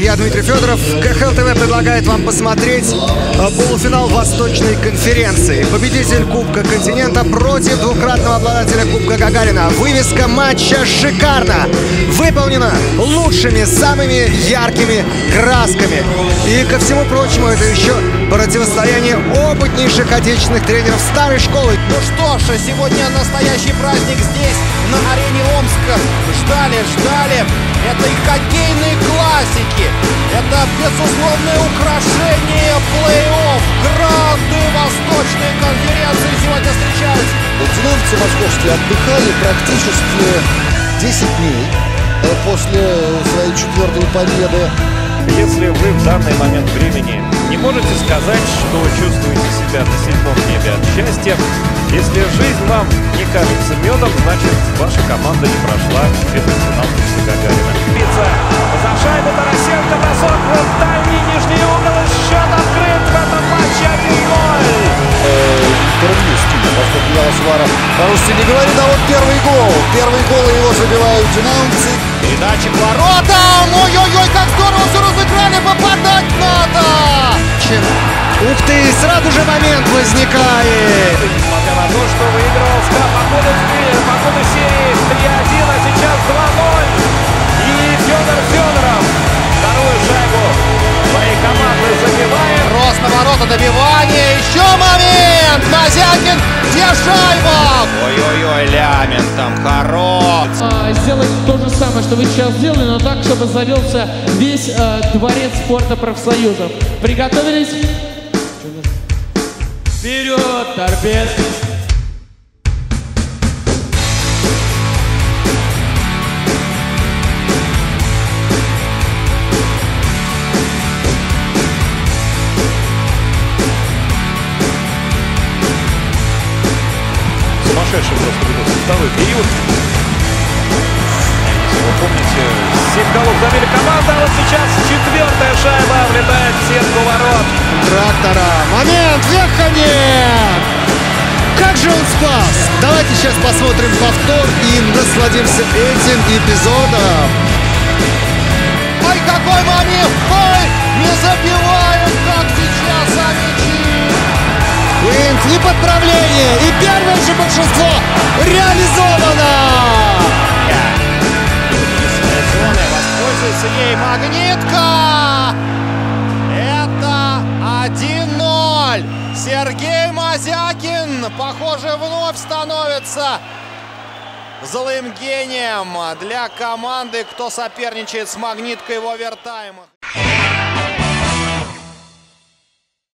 Я Дмитрий Федоров. КХЛ ТВ предлагает вам посмотреть полуфинал Восточной конференции. Победитель Кубка Континента против двукратного обладателя Кубка Гагарина. Вывеска матча шикарна. Выполнена лучшими, самыми яркими красками. И ко всему прочему, это еще противостояние опытнейших отечественных тренеров старой школы. Ну что ж, сегодня настоящий праздник здесь, на арене Омска. Ждали. Это и хоккейные классики. Это безусловное украшение плей-офф. Гранды Восточной конференции сегодня встречаются. Динамовцы московские отдыхали практически 10 дней после своей 4-й победы. Если вы в данный момент времени не можете сказать, что чувствуете себя на 7-м небе от счастья, если жизнь вам не кажется медом, значит ваша команда не прошла четвертьфинал Кубка Гагарина. Биться за шайбу Тарасенко, бросок в дальний нижний угол, и счет открыт в этом матче 1-0. Карамельский, поскольку Ялосвара по-русски не говорит, а вот первый гол. Первый гол его забивают динамовцы. Передача к воротам. Ой-ой-ой, как здорово все разыграли, попадать надо. Ух ты, сразу же момент возникает. Несмотря на то, что выигрывал СКА по ходу серии 3-1, а сейчас 2-0. И Федор Федоров вторую шайбу своей команды забивает. Рост на ворота, добивание. Еще момент. Мазякин, где шайба? Ой-ой-ой, Лямин там хорош. Сделать то же самое, что вы сейчас сделали, но так, чтобы завелся весь дворец спорта профсоюзов. Приготовились? Вперед, торпед! Сумасшедший просто выдался второй период. Если вы помните, 7 голов забили команда, а вот сейчас 4-я шайба влетает в сетку ворот. Трактора. Момент, Веханин! Как же он спас! Давайте сейчас посмотрим повтор и насладимся этим эпизодом. Ой, какой момент! Ой, не забиваем, как сейчас Амичи! Уинт, не подправление! И первое же большинство реализовано! Воспользуется ей Магнитка! Это 1-0. Сергей Мазякин, похоже, вновь становится злым гением для команды, кто соперничает с Магниткой в овертаймах.